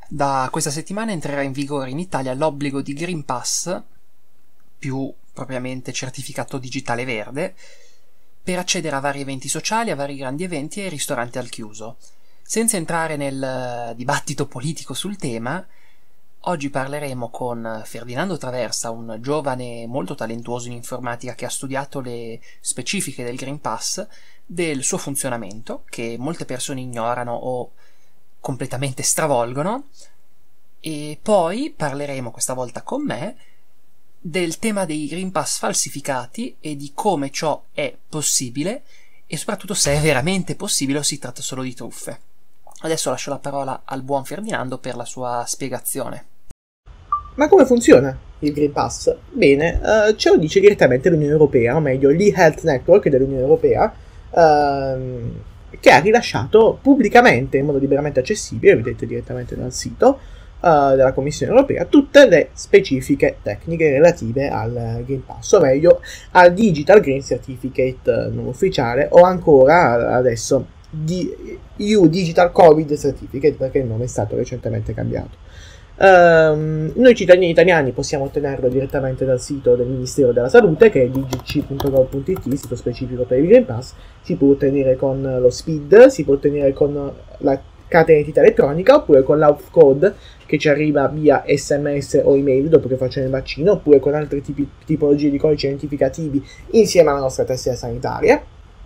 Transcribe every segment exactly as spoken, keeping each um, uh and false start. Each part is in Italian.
Da questa settimana entrerà in vigore in Italia l'obbligo di Green Pass, più propriamente certificato digitale verde, per accedere a vari eventi sociali, a vari grandi eventi e ai ristoranti al chiuso. Senza entrare nel dibattito politico sul tema, oggi parleremo con Ferdinando Traversa, un giovane molto talentuoso in informatica che ha studiato le specifiche del Green Pass, del suo funzionamento, che molte persone ignorano o completamente stravolgono, e poi parleremo questa volta con me del tema dei Green Pass falsificati e di come ciò è possibile e soprattutto se è veramente possibile o si tratta solo di truffe. Adesso lascio la parola al buon Ferdinando per la sua spiegazione. Ma come funziona il Green Pass? Bene, uh, ce lo dice direttamente l'Unione Europea, o meglio l'e-Health Network dell'Unione Europea, uh, che ha rilasciato pubblicamente, in modo liberamente accessibile, vedete direttamente dal sito uh, della Commissione Europea, tutte le specifiche tecniche relative al Green Pass, o meglio al Digital Green Certificate uh, non ufficiale, o ancora adesso di E U Digital Covid Certificate, perché il nome è stato recentemente cambiato. Um, noi cittadini italiani possiamo ottenerlo direttamente dal sito del Ministero della Salute, che è d g c punto gov punto i t, sito specifico per il Green Pass. Si può ottenere con lo S P I D, si può ottenere con la carta d'identità elettronica, oppure con l'A U F code che ci arriva via S M S o email dopo che facciamo il vaccino, oppure con altre tipi, tipologie di codici identificativi insieme alla nostra tessera sanitaria.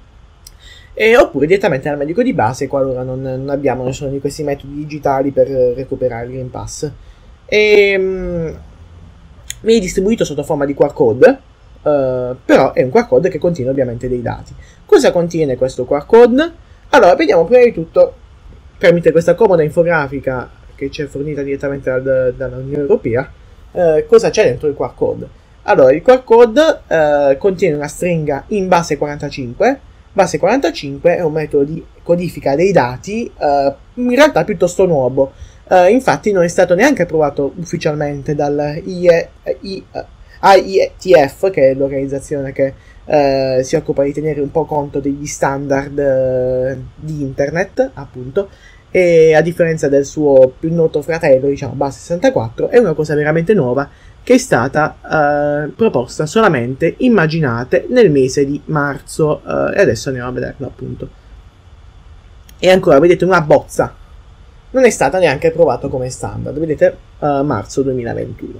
E, oppure direttamente al medico di base qualora non, non abbiamo nessuno di questi metodi digitali per recuperare il Green Pass. E, um, viene distribuito sotto forma di Q R code, uh, però è un Q R code che contiene ovviamente dei dati. Cosa contiene questo Q R code? Allora, vediamo prima di tutto, tramite questa comoda infografica che ci è fornita direttamente dal, dall'Unione Europea, uh, cosa c'è dentro il Q R code. Allora, il Q R code uh, contiene una stringa in base quarantacinque. Base quarantacinque è un metodo di codifica dei dati uh, in realtà piuttosto nuovo. Uh, infatti non è stato neanche approvato ufficialmente dal I E T F, che è l'organizzazione che uh, si occupa di tenere un po' conto degli standard uh, di internet, appunto, e a differenza del suo più noto fratello, diciamo Base sessantaquattro, è una cosa veramente nuova che è stata uh, proposta solamente, immaginate, nel mese di marzo, uh, e adesso andiamo a vederlo, appunto. E ancora, vedete, una bozza. Non è stata neanche approvato come standard, vedete, uh, marzo duemilaventuno.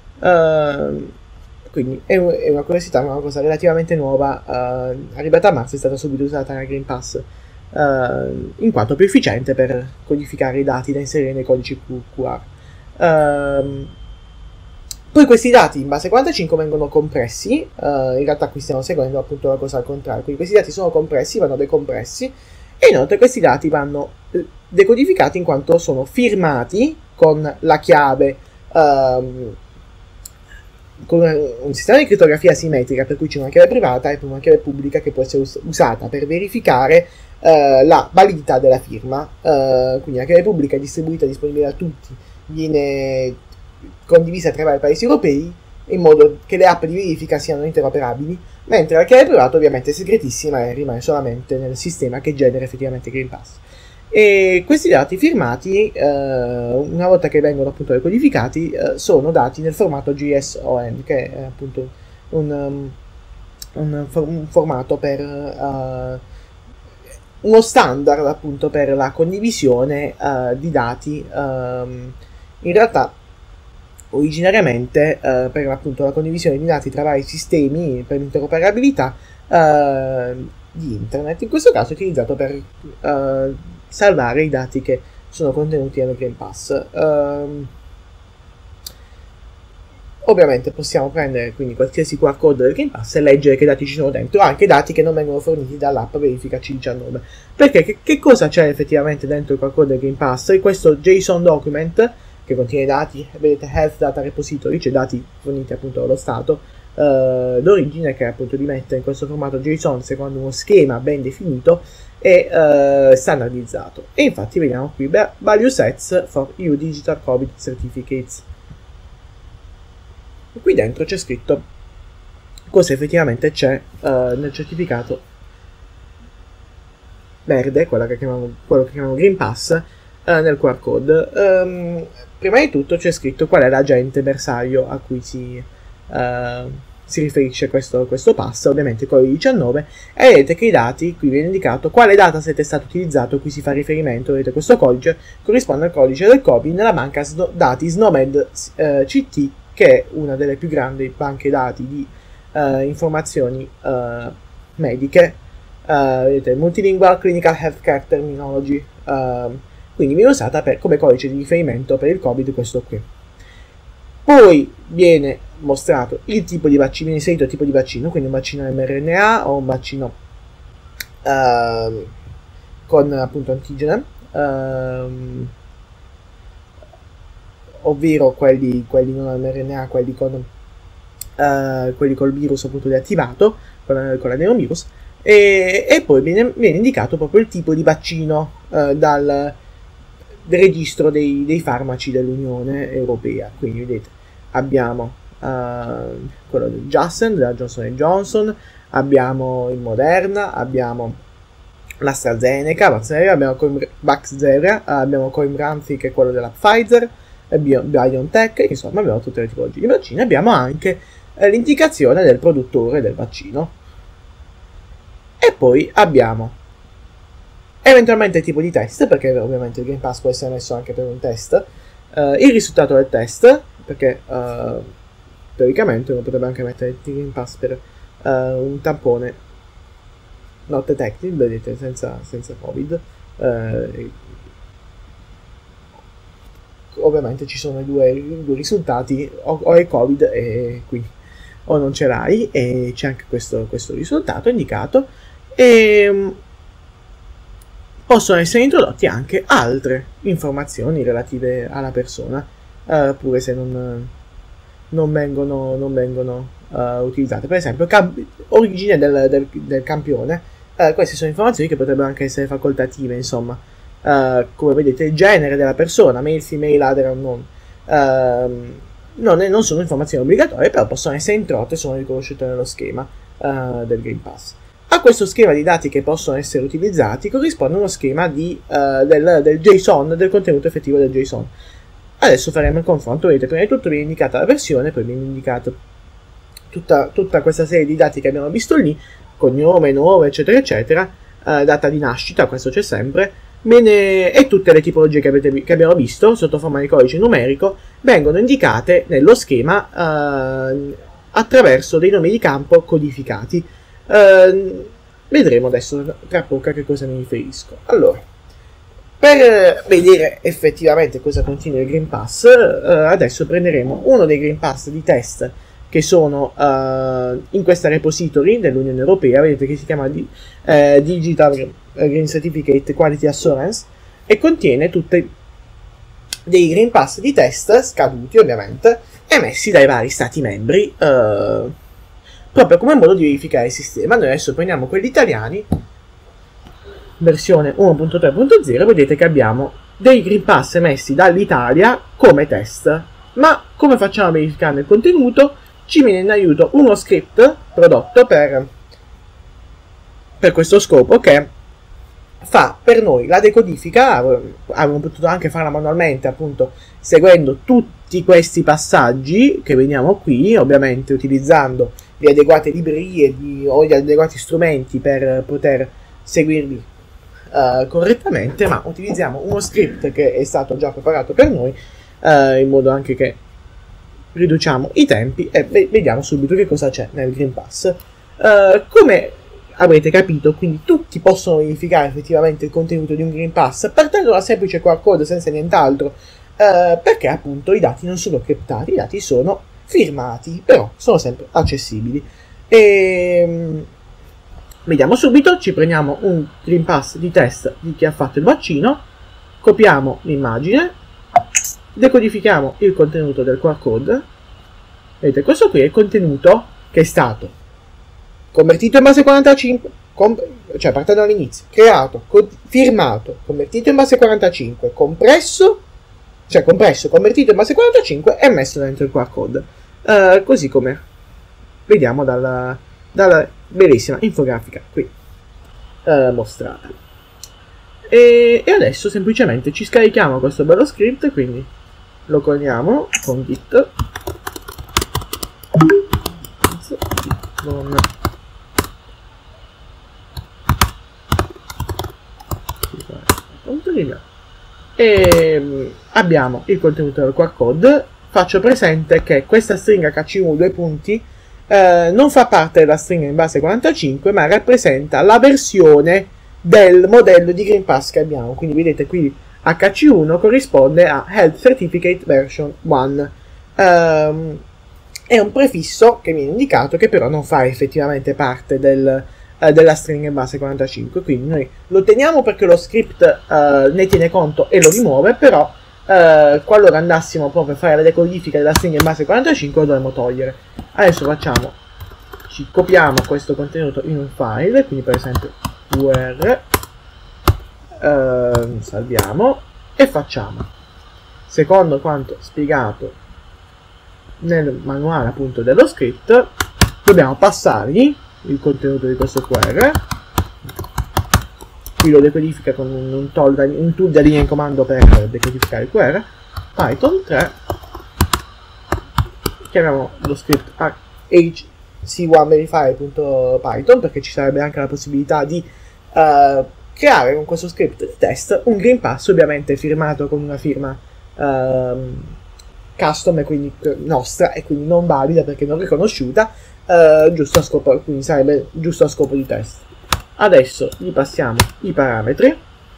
Uh, quindi è, è una curiosità, ma una cosa relativamente nuova, uh, arrivata a marzo è stata subito usata nel Green Pass, uh, in quanto più efficiente per codificare i dati da inserire nei codici Q R. Uh, Poi questi dati in base quarantacinque vengono compressi, uh, in realtà qui stiamo seguendo appunto la cosa al contrario, quindi questi dati sono compressi, vanno decompressi, e inoltre questi dati vanno decodificati in quanto sono firmati con la chiave, um, con un sistema di crittografia asimmetrica, per cui c'è una chiave privata e una chiave pubblica che può essere us- usata per verificare uh, la validità della firma. Uh, quindi la chiave pubblica è distribuita, disponibile a tutti, viene condivisa tra i vari paesi europei in modo che le app di verifica siano interoperabili, mentre la chiave privata ovviamente è segretissima e rimane solamente nel sistema che genera effettivamente Green Pass. E questi dati firmati, eh, una volta che vengono appunto decodificati, eh, sono dati nel formato J S O N, che è appunto un, um, un, un formato per uh, uno standard appunto per la condivisione uh, di dati. Um, in realtà originariamente uh, per appunto la condivisione di dati tra vari sistemi per l'interoperabilità uh, di internet, in questo caso è utilizzato per uh, salvare i dati che sono contenuti nel Green Pass. Uh, ovviamente possiamo prendere quindi qualsiasi Q R code del Green Pass e leggere che dati ci sono dentro, anche dati che non vengono forniti dall'app Verifica C diciannove. Perché che, che cosa c'è effettivamente dentro il Q R code del Green Pass? E questo JSON document che contiene dati, vedete, Health Data Repository, cioè dati forniti appunto dallo Stato eh, d'origine, che appunto li mette in questo formato JSON secondo uno schema ben definito e eh, standardizzato. E infatti vediamo qui Value Sets for E U Digital Covid Certificates. E qui dentro c'è scritto cosa effettivamente c'è eh, nel certificato verde, quello che chiamiamo, quello che chiamiamo Green Pass, uh, nel Q R code. Um, prima di tutto c'è scritto qual è l'agente bersaglio a cui si, uh, si riferisce questo, questo pass, ovviamente covid diciannove, e vedete che i dati, qui viene indicato quale dataset è stato utilizzato, qui si fa riferimento, vedete questo codice corrisponde al codice del Covid nella banca sno- dati SNOMED uh, C T, che è una delle più grandi banche dati di uh, informazioni uh, mediche, uh, vedete, Multilingual Clinical Healthcare Terminology, uh, quindi viene usata per, come codice di riferimento per il Covid questo qui. Poi viene mostrato il tipo di vaccino, viene inserito il tipo di vaccino, quindi un vaccino mRNA o un vaccino uh, con appunto antigene, uh, ovvero quelli, quelli non mRNA, quelli con uh, quelli col virus appunto deattivato, con, con l'adenovirus, e, e poi viene, viene indicato proprio il tipo di vaccino uh, dal del registro dei, dei farmaci dell'Unione Europea. Quindi vedete, abbiamo uh, quello del Janssen, della Johnson and Johnson, abbiamo il Moderna, abbiamo l'AstraZeneca, abbiamo Vaxzevria, abbiamo Coimbranthy, che è quello della Pfizer, BioNTech, insomma abbiamo tutte le tipologie di vaccini. Abbiamo anche eh, l'indicazione del produttore del vaccino, e poi abbiamo eventualmente il tipo di test, perché ovviamente il Green Pass può essere messo anche per un test, uh, il risultato del test, perché uh, teoricamente uno potrebbe anche mettere il Green Pass per uh, un tampone not detected, vedete, senza, senza Covid. Uh, ovviamente ci sono i due, i due risultati, o, o è Covid e qui, o non ce l'hai, e c'è anche questo, questo risultato indicato, e possono essere introdotti anche altre informazioni relative alla persona, uh, pure se non, non vengono, non vengono uh, utilizzate. Per esempio, cam- origine del, del, del campione, uh, queste sono informazioni che potrebbero anche essere facoltative, insomma, uh, come vedete il genere della persona, male, female, other, unknown, uh, non, è, non sono informazioni obbligatorie, però possono essere introdotte e sono riconosciute nello schema uh, del Green Pass. A questo schema di dati che possono essere utilizzati corrisponde uno schema di, uh, del, del JSON, del contenuto effettivo del JSON. Adesso faremo il confronto. Vedete, prima di tutto viene indicata la versione, poi viene indicata tutta, tutta questa serie di dati che abbiamo visto lì, cognome, nome, eccetera, eccetera, uh, data di nascita, questo c'è sempre, viene, e tutte le tipologie che, avete, che abbiamo visto sotto forma di codice numerico vengono indicate nello schema uh, attraverso dei nomi di campo codificati. Uh, vedremo adesso tra poco a che cosa mi riferisco. Allora, per vedere effettivamente cosa contiene il Green Pass, uh, adesso prenderemo uno dei Green Pass di test che sono uh, in questa repository dell'Unione Europea. Vedete che si chiama di, uh, Digital Green Certificate Quality Assurance, e contiene tutti dei Green Pass di test scaduti, ovviamente, emessi dai vari stati membri, uh, proprio come modo di verificare il sistema. Noi adesso prendiamo quelli italiani, versione uno punto tre punto zero, vedete che abbiamo dei Green Pass emessi dall'Italia come test. Ma come facciamo a verificare il contenuto? Ci viene in aiuto uno script prodotto per, per questo scopo, che fa per noi la decodifica. Avremmo potuto anche farla manualmente, appunto seguendo tutti questi passaggi che vediamo qui, ovviamente utilizzando le adeguate librerie di, o gli adeguati strumenti per poter seguirli uh, correttamente, ma utilizziamo uno script che è stato già preparato per noi, uh, in modo anche che riduciamo i tempi, e vediamo subito che cosa c'è nel Green Pass. Uh, come avrete capito, quindi tutti possono verificare effettivamente il contenuto di un Green Pass partendo da un semplice Q R code, senza nient'altro, uh, perché appunto i dati non sono criptati, i dati sono firmati, però sono sempre accessibili. E vediamo subito. Ci prendiamo un Green Pass di test di chi ha fatto il vaccino, copiamo l'immagine, decodifichiamo il contenuto del Q R code. Vedete, questo qui è il contenuto che è stato convertito in base quarantacinque, cioè partendo dall'inizio, creato, firmato, convertito in base quarantacinque, compresso, cioè compresso, convertito in base quarantacinque e messo dentro il Q R code. Uh, così come vediamo dalla, dalla bellissima infografica qui uh, mostrata. E, e adesso semplicemente ci scarichiamo questo bello script, quindi lo coniamo con git non e abbiamo il contenuto del Q R code. Faccio presente che questa stringa K C uno due punti eh, non fa parte della stringa in base quarantacinque, ma rappresenta la versione del modello di Green Pass che abbiamo. Quindi vedete qui H C uno corrisponde a Health Certificate Version uno. Um, è un prefisso che viene indicato, che però non fa effettivamente parte del, uh, della stringa in base quarantacinque. Quindi noi lo teniamo perché lo script uh, ne tiene conto e lo rimuove, però uh, qualora andassimo proprio a fare la decodifica della stringa in base quarantacinque lo dovremmo togliere. Adesso facciamo, ci copiamo questo contenuto in un file, quindi per esempio where, uh, salviamo e facciamo, secondo quanto spiegato nel manuale appunto dello script, dobbiamo passargli il contenuto di questo query. Qui lo decodifica con un, un, tool, da, un tool da linea in comando per decodificare il query. Python tre, chiamiamo lo script H C one verify.python, perché ci sarebbe anche la possibilità di uh, creare con questo script di test un Green Pass, ovviamente firmato con una firma uh, custom e quindi nostra, e quindi non valida perché non riconosciuta, uh, giusto a scopo, quindi sarebbe giusto a scopo di test. Adesso gli passiamo i parametri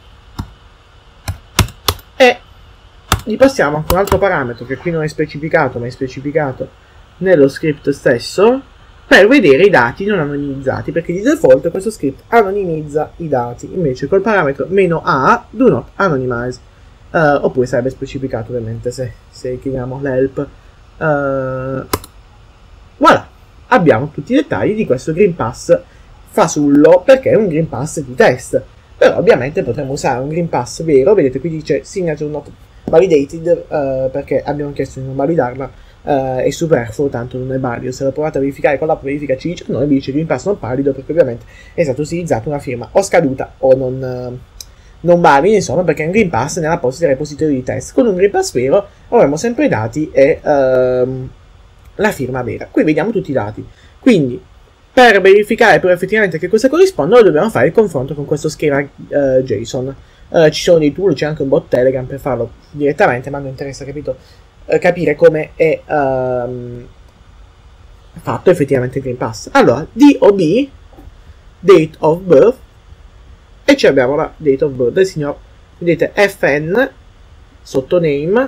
e gli passiamo anche un altro parametro che qui non è specificato, ma è specificato nello script stesso, per vedere i dati non anonimizzati, perché di default questo script anonimizza i dati, invece col parametro "-a" do not anonymize, uh, oppure sarebbe specificato ovviamente se, se chiamiamo l'help. Uh, voilà, abbiamo tutti i dettagli di questo Green Pass fasullo, perché è un Green Pass di test, però ovviamente potremmo usare un Green Pass vero. Vedete qui dice signature not validated, uh, perché abbiamo chiesto di non validarla. Uh, è superfluo, tanto non è valido. Se lo provate a verificare con l'app verifica C diciannove vi dice Green Pass non valido, perché ovviamente è stata utilizzata una firma o scaduta o non, uh, non valida, insomma, perché è un Green Pass nella posta dei repository di test. Con un Green Pass vero avremo sempre i dati e uh, la firma vera. Qui vediamo tutti i dati, quindi per verificare però effettivamente che cosa corrispondono dobbiamo fare il confronto con questo schema uh, JSON. Uh, ci sono dei tool, c'è anche un bot Telegram per farlo direttamente, ma non interessa, capito, uh, capire come è um, fatto effettivamente il Green Pass. Allora, D O B, date of birth, e ci abbiamo la date of birth del signor, vedete, F N, sottoname,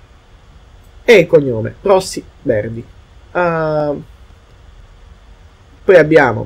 e il cognome, Rossi Verdi. Uh, poi abbiamo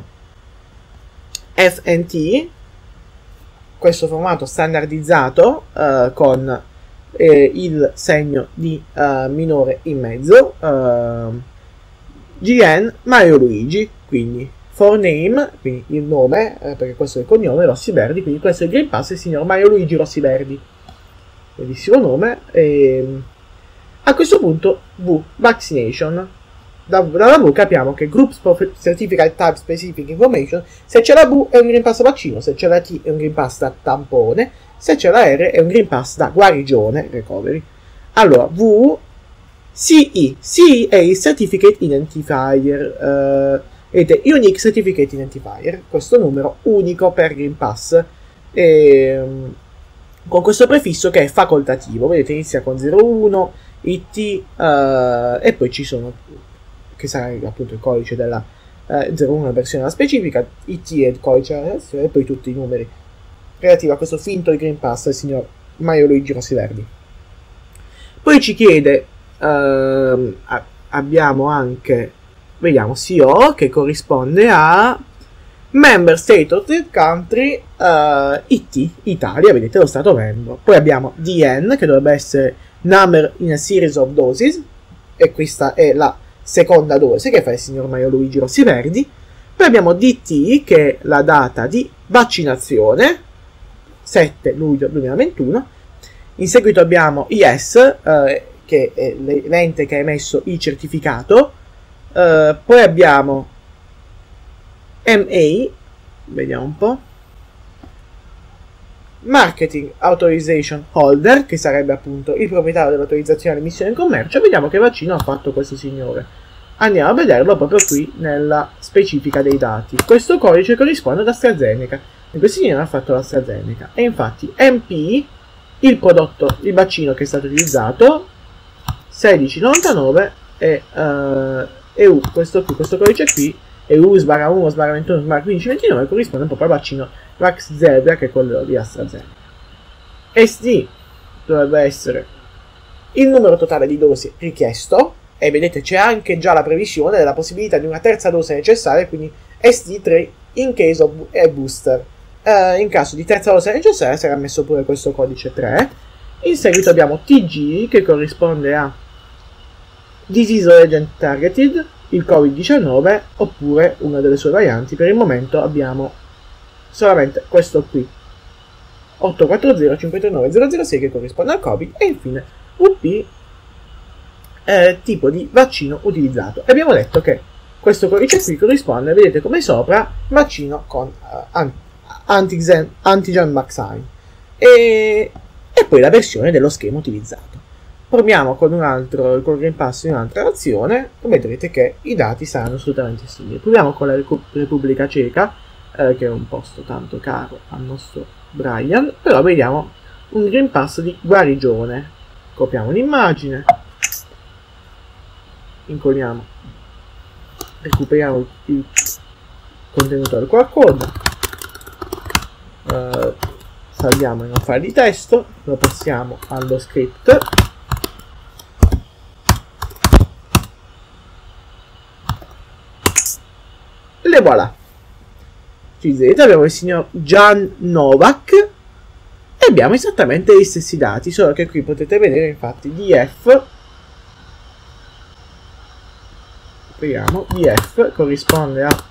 F N T, questo formato standardizzato uh, con eh, il segno di uh, minore in mezzo, uh, G N Mario Luigi, quindi for name, quindi il nome, eh, perché questo è il cognome, Rossi Verdi, quindi questo è il Green Pass, il signor Mario Luigi Rossi Verdi, bellissimo nome. E a questo punto V, vaccination. Da, dalla V capiamo che Group Certificate Type Specific Information, se c'è la V è un Green Pass vaccino, se c'è la T è un Green Pass da tampone, se c'è la R è un Green Pass da guarigione, recovery. Allora, V, C E, C E è il Certificate Identifier, uh, vedete, Unique Certificate Identifier, questo numero unico per Green Pass, e, um, con questo prefisso che è facoltativo, vedete, inizia con zero uno, I T, uh, e poi ci sono, che sarà appunto il codice della eh, zero uno, la versione della specifica, I T è il codice della versione, e poi tutti i numeri relativi a questo finto Green Pass del signor Mario Luigi Rossi Verdi. Poi ci chiede, ehm, abbiamo anche, vediamo, C O, che corrisponde a Member State of the Country, uh, I T, Italia, vedete lo stato membro. Poi abbiamo D N, che dovrebbe essere Number in a Series of Doses, e questa è la seconda dose che fa il signor Mario Luigi Rossi Verdi. Poi abbiamo D T, che è la data di vaccinazione, sette luglio duemilaventuno. In seguito abbiamo I S, eh, che è l'ente che ha emesso il certificato. Eh, poi abbiamo M A, vediamo un po', Marketing Authorization Holder, che sarebbe appunto il proprietario dell'autorizzazione all'immissione in commercio. Vediamo che vaccino ha fatto questo signore. Andiamo a vederlo proprio qui nella specifica dei dati. Questo codice corrisponde ad AstraZeneca, e questo signore ha fatto l'AstraZeneca. E infatti M P, il prodotto, il vaccino che è stato utilizzato, sedici novantanove, e uh, E U, questo qui, questo codice qui, E U sbarra uno sbarra ventuno sbarra quindici ventinove, corrisponde proprio al vaccino Vax Zevia, che è quello di AstraZeneca. S D dovrebbe essere il numero totale di dosi richiesto, e vedete c'è anche già la previsione della possibilità di una terza dose necessaria, quindi S D tre in case of a booster. Uh, in caso di terza dose necessaria sarà messo pure questo codice tre. In seguito abbiamo T G, che corrisponde a Disease Agent Targeted, il covid diciannove, oppure una delle sue varianti. Per il momento abbiamo solamente questo qui, otto quattro zero cinque tre nove zero zero sei, che corrisponde al Covid, e infine U P, eh, tipo di vaccino utilizzato. E abbiamo detto che questo codice qui corrisponde, vedete come sopra, vaccino con uh, antigen, antigen vaccine, e, e poi la versione dello schema utilizzato. Proviamo con un altro, con il Green Pass in un'altra azione, e vedrete che i dati saranno assolutamente simili. Proviamo con la Repubblica Ceca, eh, che è un posto tanto caro al nostro Brian, però vediamo un Green Pass di guarigione. Copiamo l'immagine, incolliamo, recuperiamo il contenuto del Q R code, eh, salviamo in un file di testo, lo passiamo allo script, e voilà. Ci vedete, abbiamo il signor Jan Novak e abbiamo esattamente gli stessi dati, solo che qui potete vedere infatti D F, vediamo, D F corrisponde a,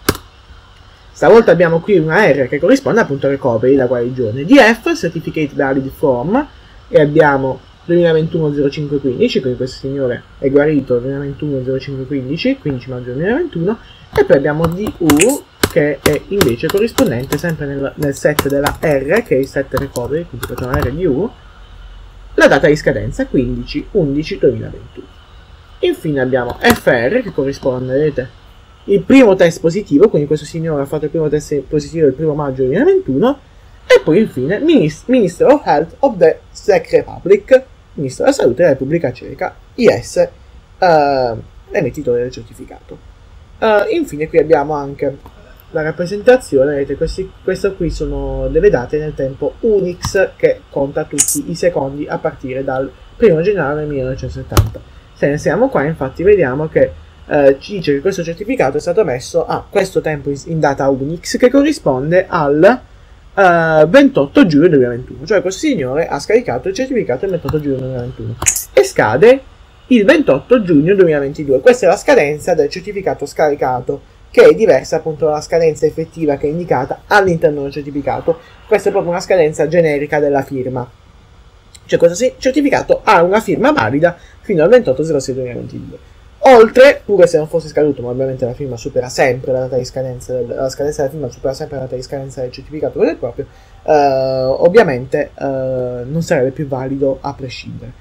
stavolta abbiamo qui una R che corrisponde appunto al recovery, la guarigione, D F, Certificate Valid Form, e abbiamo duemilaventuno zero cinque quindici, quindi questo signore è guarito duemilaventuno zero cinque quindici, quindici maggio duemilaventuno, e poi abbiamo D U, che è invece corrispondente sempre nel, nel set della R, che è il set recovery, quindi facciamo R D U, la data di scadenza quindici undici duemilaventuno. Infine abbiamo F R, che corrisponde, vedete, il primo test positivo, quindi questo signore ha fatto il primo test positivo il primo maggio duemilaventuno, e poi infine Minister of Health of the Czech Republic, Ministro della Salute della Repubblica Ceca, I S, uh, emettitore del certificato. Uh, infine qui abbiamo anche la rappresentazione, vedete, questi, queste qui sono delle date nel tempo Unix, che conta tutti i secondi a partire dal primo gennaio millenovecentosettanta. Se ne siamo qua, infatti vediamo che uh, ci dice che questo certificato è stato messo a questo tempo in, in data Unix, che corrisponde al uh, ventotto giugno duemilaventuno, cioè questo signore ha scaricato il certificato il ventotto giugno duemilaventuno e scade il ventotto giugno duemilaventidue. Questa è la scadenza del certificato scaricato, che è diversa appunto dalla scadenza effettiva che è indicata all'interno del certificato. Questa è proprio una scadenza generica della firma, cioè questo certificato ha una firma valida fino al ventotto zero sei duemilaventidue. Oltre, pure se non fosse scaduto, ma ovviamente la firma supera sempre la data di scadenza, del, la scadenza della firma supera sempre la data di scadenza del certificato vero e proprio, eh, ovviamente eh, non sarebbe più valido a prescindere.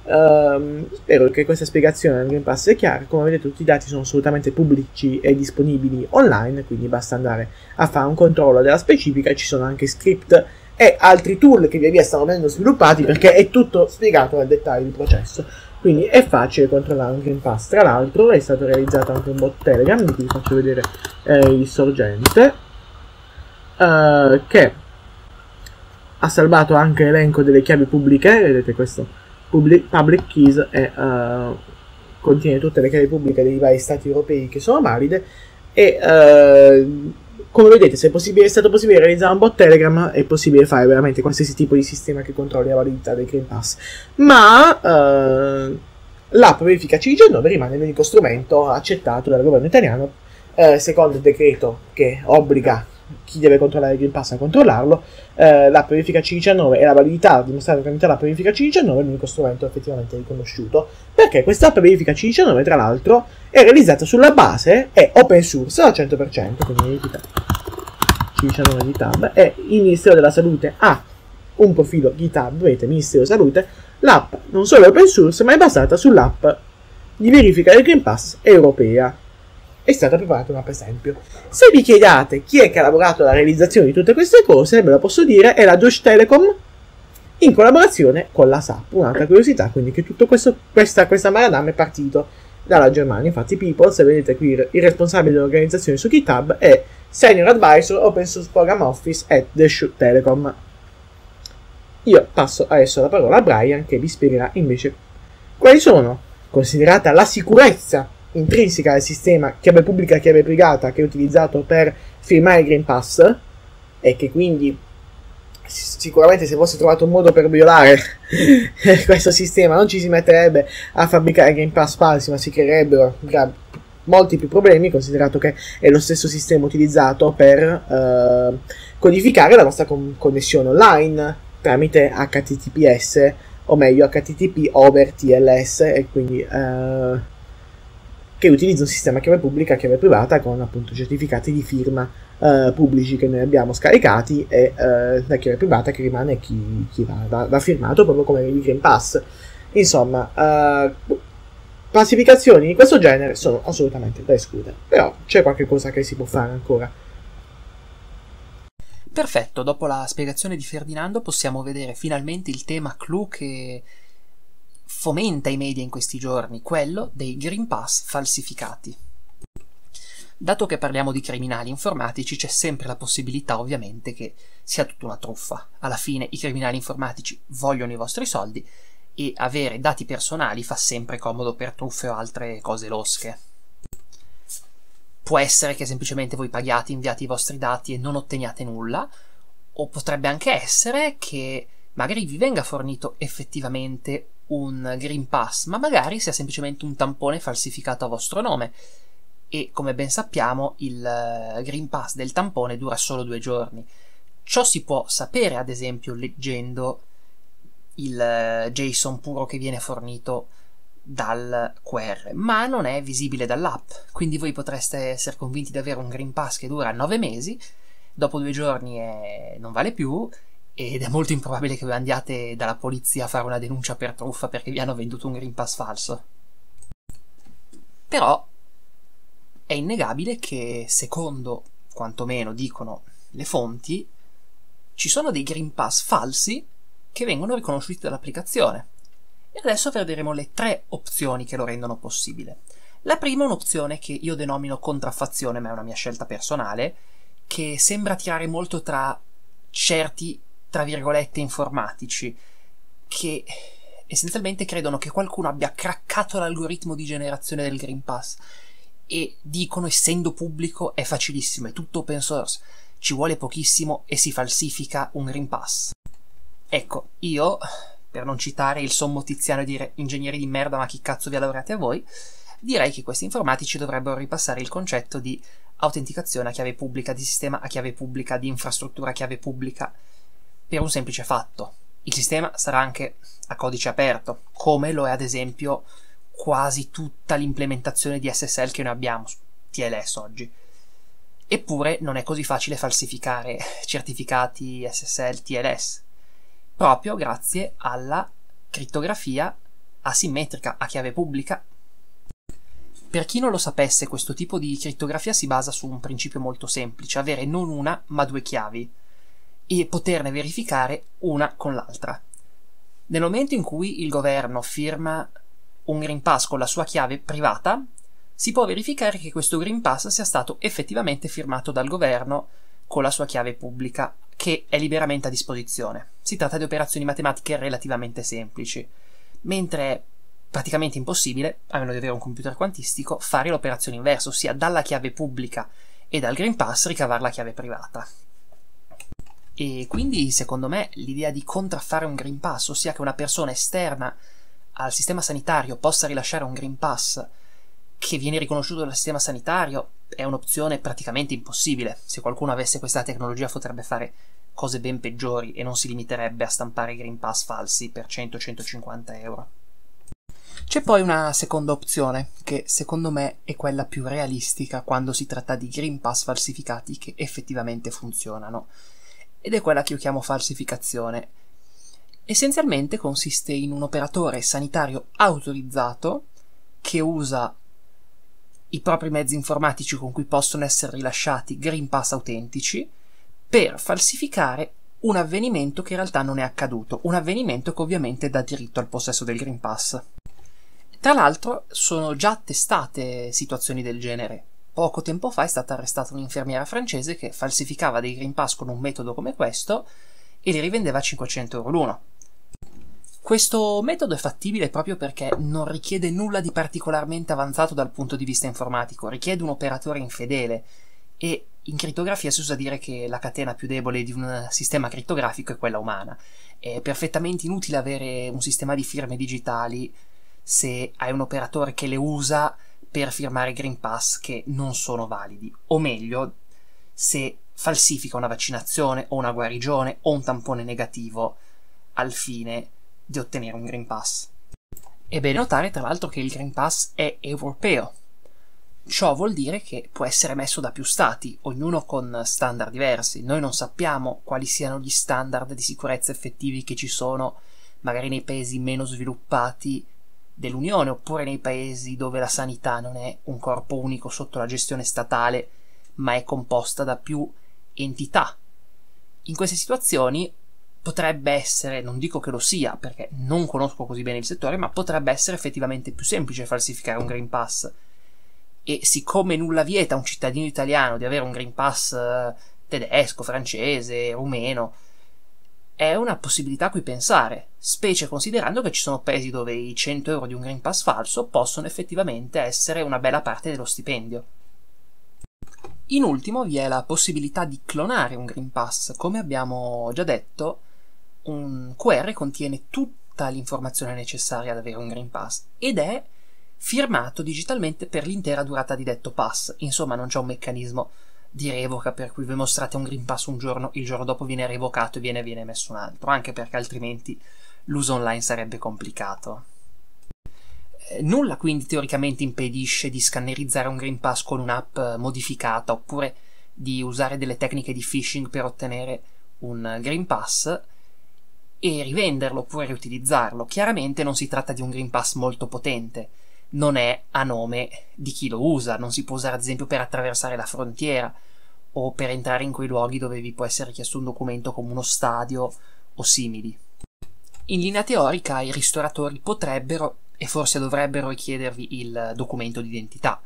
Uh, spero che questa spiegazione del Green Pass sia chiara. Come vedete, tutti i dati sono assolutamente pubblici e disponibili online, quindi basta andare a fare un controllo della specifica. Ci sono anche script e altri tool che via via stanno venendo sviluppati, perché è tutto spiegato nel dettaglio il processo, quindi è facile controllare un Green Pass. Tra l'altro è stato realizzato anche un bot Telegram, di cui vi faccio vedere eh, il sorgente, uh, che ha salvato anche l'elenco delle chiavi pubbliche. Vedete questo Public, public keys, e uh, contiene tutte le chiavi pubbliche dei vari stati europei che sono valide. E uh, come vedete, se è, possibile, è stato possibile realizzare un bot Telegram, è possibile fare veramente qualsiasi tipo di sistema che controlli la validità del Green Pass. Ma uh, l'app verifica C diciannove rimane l'unico strumento accettato dal governo italiano, uh, secondo il decreto che obbliga chi deve controllare il Green Pass a controllarlo. Eh, l'app verifica C diciannove e la validità dimostrata tramite l'app verifica C diciannove è l'unico strumento effettivamente riconosciuto, perché questa app verifica C diciannove tra l'altro è realizzata sulla base, è open source al cento per cento, quindi verifica C diciannove di Tab, e il Ministero della Salute ha un profilo GitHub, vedete, Ministero della Salute. L'app non solo è open source, ma è basata sull'app di verifica del Green Pass europea. È stata preparata un'app esempio. Se vi chiedete chi è che ha lavorato alla realizzazione di tutte queste cose, ve lo posso dire, è la Deutsche Telekom, in collaborazione con la S A P. Un'altra curiosità, quindi, che tutto questo, questa, questa maradama è partito dalla Germania. Infatti People, se vedete qui il responsabile dell'organizzazione su GitHub, è Senior Advisor Open Source Program Office at Deutsche Telekom. Io passo adesso la parola a Brian, che vi spiegherà invece quali sono, considerata la sicurezza intrinseca del sistema chiave pubblica e chiave privata che è utilizzato per firmare il Green Pass, e che quindi sicuramente se fosse trovato un modo per violare questo sistema non ci si metterebbe a fabbricare Green Pass falsi, ma si creerebbero molti più problemi, considerato che è lo stesso sistema utilizzato per eh, codificare la nostra con- connessione online tramite H T T P S, o meglio H T T P over T L S, e quindi eh, che utilizza un sistema chiave pubblica e chiave privata con appunto certificati di firma eh, pubblici che noi abbiamo scaricati, e eh, la chiave privata che rimane chi, chi va, va, va firmato, proprio come il Green Pass. Insomma, eh, classificazioni di questo genere sono assolutamente da escludere, però c'è qualche cosa che si può fare ancora. Perfetto, dopo la spiegazione di Ferdinando possiamo vedere finalmente il tema clou che fomenta i media in questi giorni, quello dei Green Pass falsificati. Dato che parliamo di criminali informatici, c'è sempre la possibilità ovviamente che sia tutta una truffa. Alla fine i criminali informatici vogliono i vostri soldi, e avere dati personali fa sempre comodo per truffe o altre cose losche. Può essere che semplicemente voi paghiate, inviate i vostri dati e non otteniate nulla, o potrebbe anche essere che magari vi venga fornito effettivamente un Green Pass, ma magari sia semplicemente un tampone falsificato a vostro nome, e come ben sappiamo il Green Pass del tampone dura solo due giorni. Ciò si può sapere ad esempio leggendo il JSON puro che viene fornito dal Q R, ma non è visibile dall'app, quindi voi potreste essere convinti di avere un Green Pass che dura nove mesi, dopo due giorni è... non vale più, ed è molto improbabile che voi andiate dalla polizia a fare una denuncia per truffa perché vi hanno venduto un Green Pass falso. Però è innegabile che, secondo quantomeno dicono le fonti, ci sono dei Green Pass falsi che vengono riconosciuti dall'applicazione. E adesso vedremo le tre opzioni che lo rendono possibile. La prima è un'opzione che io denomino contraffazione, ma è una mia scelta personale, che sembra tirare molto tra certi, tra virgolette, informatici, che essenzialmente credono che qualcuno abbia craccato l'algoritmo di generazione del Green Pass e dicono, essendo pubblico, è facilissimo, è tutto open source, ci vuole pochissimo e si falsifica un Green Pass. Ecco, io, per non citare il sommo Tiziano e dire ingegneri di merda, ma chi cazzo vi ha laureati a voi, direi che questi informatici dovrebbero ripassare il concetto di autenticazione a chiave pubblica, di sistema a chiave pubblica, di infrastruttura a chiave pubblica, per un semplice fatto: il sistema sarà anche a codice aperto, come lo è ad esempio quasi tutta l'implementazione di S S L che noi abbiamo su T L S oggi. Eppure non è così facile falsificare certificati S S L T L S, proprio grazie alla crittografia asimmetrica a chiave pubblica. Per chi non lo sapesse, questo tipo di crittografia si basa su un principio molto semplice: avere non una ma due chiavi e poterne verificare una con l'altra. Nel momento in cui il governo firma un Green Pass con la sua chiave privata, si può verificare che questo Green Pass sia stato effettivamente firmato dal governo con la sua chiave pubblica, che è liberamente a disposizione. Si tratta di operazioni matematiche relativamente semplici, mentre è praticamente impossibile, a meno di avere un computer quantistico, fare l'operazione inversa, ossia dalla chiave pubblica e dal Green Pass ricavare la chiave privata. E quindi, secondo me, l'idea di contraffare un Green Pass, ossia che una persona esterna al sistema sanitario possa rilasciare un Green Pass che viene riconosciuto dal sistema sanitario, è un'opzione praticamente impossibile. Se qualcuno avesse questa tecnologia potrebbe fare cose ben peggiori e non si limiterebbe a stampare Green Pass falsi per cento centocinquanta euro. C'è poi una seconda opzione, che secondo me è quella più realistica quando si tratta di Green Pass falsificati che effettivamente funzionano, ed è quella che io chiamo falsificazione, Essenzialmente consiste in un operatore sanitario autorizzato che usa i propri mezzi informatici con cui possono essere rilasciati Green Pass autentici per falsificare un avvenimento che in realtà non è accaduto, un avvenimento che ovviamente dà diritto al possesso del Green Pass. Tra l'altro sono già attestate situazioni del genere. Poco tempo fa è stata arrestata un'infermiera francese che falsificava dei Green Pass con un metodo come questo e li rivendeva a cinquecento euro l'uno. Questo metodo è fattibile proprio perché non richiede nulla di particolarmente avanzato dal punto di vista informatico, richiede un operatore infedele e in crittografia si usa dire che la catena più debole di un sistema crittografico è quella umana. È perfettamente inutile avere un sistema di firme digitali se hai un operatore che le usa per firmare Green Pass che non sono validi, o meglio, se falsifica una vaccinazione o una guarigione o un tampone negativo al fine di ottenere un Green Pass. È bene notare tra l'altro che il Green Pass è europeo. Ciò vuol dire che può essere messo da più stati, ognuno con standard diversi. Noi non sappiamo quali siano gli standard di sicurezza effettivi che ci sono magari nei paesi meno sviluppati dell'Unione, oppure nei paesi dove la sanità non è un corpo unico sotto la gestione statale, ma è composta da più entità. In queste situazioni potrebbe essere, non dico che lo sia perché non conosco così bene il settore, ma potrebbe essere effettivamente più semplice falsificare un Green Pass. E siccome nulla vieta a un cittadino italiano di avere un Green Pass eh, tedesco, francese, rumeno, è una possibilità a cui pensare, specie considerando che ci sono paesi dove i cento euro di un Green Pass falso possono effettivamente essere una bella parte dello stipendio. In ultimo vi è la possibilità di clonare un Green Pass. Come abbiamo già detto, un Q R contiene tutta l'informazione necessaria ad avere un Green Pass ed è firmato digitalmente per l'intera durata di detto pass. Insomma, non c'è un meccanismo di revoca per cui vi mostrate un Green Pass un giorno, il giorno dopo viene revocato e viene, viene messo un altro, anche perché altrimenti l'uso online sarebbe complicato. Eh, nulla quindi teoricamente impedisce di scannerizzare un Green Pass con un'app modificata oppure di usare delle tecniche di phishing per ottenere un Green Pass e rivenderlo oppure riutilizzarlo. Chiaramente non si tratta di un Green Pass molto potente, non è a nome di chi lo usa, non si può usare ad esempio per attraversare la frontiera o per entrare in quei luoghi dove vi può essere richiesto un documento come uno stadio o simili. In linea teorica i ristoratori potrebbero e forse dovrebbero richiedervi il documento d'identità,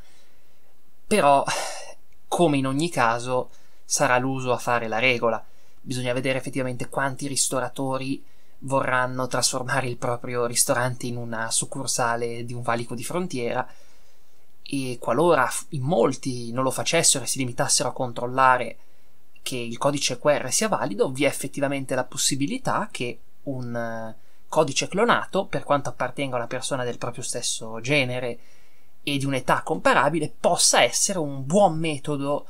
però come in ogni caso sarà l'uso a fare la regola. Bisogna vedere effettivamente quanti ristoratori vorranno trasformare il proprio ristorante in una succursale di un valico di frontiera e qualora in molti non lo facessero e si limitassero a controllare che il codice Q R sia valido, vi è effettivamente la possibilità che un codice clonato, per quanto appartenga a una persona del proprio stesso genere e di un'età comparabile, possa essere un buon metodo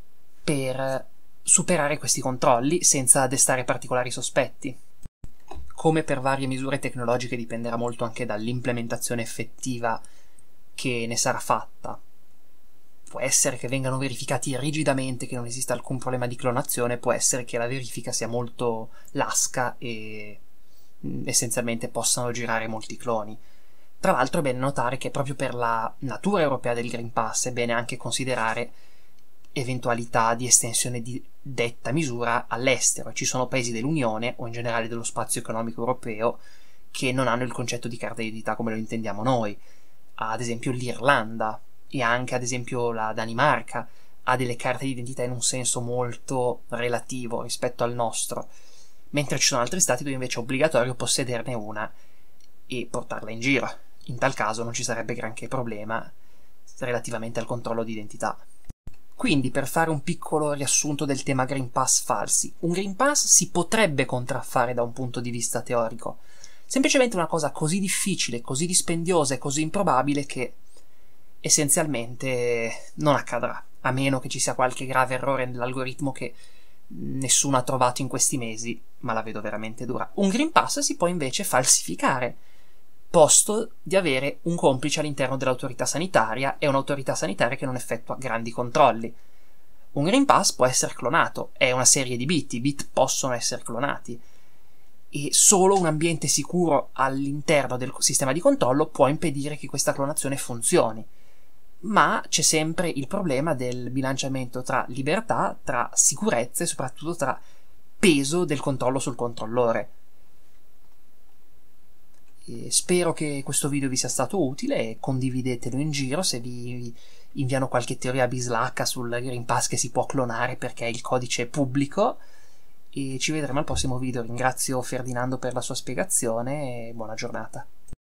per superare questi controlli senza destare particolari sospetti. Come per varie misure tecnologiche dipenderà molto anche dall'implementazione effettiva che ne sarà fatta. Può essere che vengano verificati rigidamente che non esista alcun problema di clonazione, può essere che la verifica sia molto lasca e essenzialmente possano girare molti cloni. Tra l'altro è bene notare che proprio per la natura europea del Green Pass è bene anche considerare eventualità di estensione di detta misura all'estero. Ci sono paesi dell'Unione o in generale dello spazio economico europeo che non hanno il concetto di carta d'identità come lo intendiamo noi. Ad esempio l'Irlanda e anche ad esempio la Danimarca ha delle carte d'identità in un senso molto relativo rispetto al nostro, mentre ci sono altri stati dove invece è obbligatorio possederne una e portarla in giro. In tal caso non ci sarebbe granché problema relativamente al controllo di identità. Quindi, per fare un piccolo riassunto del tema Green Pass falsi, un Green Pass si potrebbe contraffare da un punto di vista teorico, semplicemente una cosa così difficile, così dispendiosa e così improbabile che essenzialmente non accadrà, a meno che ci sia qualche grave errore nell'algoritmo che nessuno ha trovato in questi mesi, ma la vedo veramente dura. Un Green Pass si può invece falsificare, posto di avere un complice all'interno dell'autorità sanitaria e un'autorità sanitaria che non effettua grandi controlli. Un Green Pass può essere clonato, è una serie di bit, i bit possono essere clonati, e solo un ambiente sicuro all'interno del sistema di controllo può impedire che questa clonazione funzioni. Ma c'è sempre il problema del bilanciamento tra libertà, tra sicurezza e soprattutto tra peso del controllo sul controllore. E spero che questo video vi sia stato utile e condividetelo in giro se vi inviano qualche teoria bislacca sul Green Pass che si può clonare perché il codice è pubblico, e ci vedremo al prossimo video. Ringrazio Ferdinando per la sua spiegazione e buona giornata.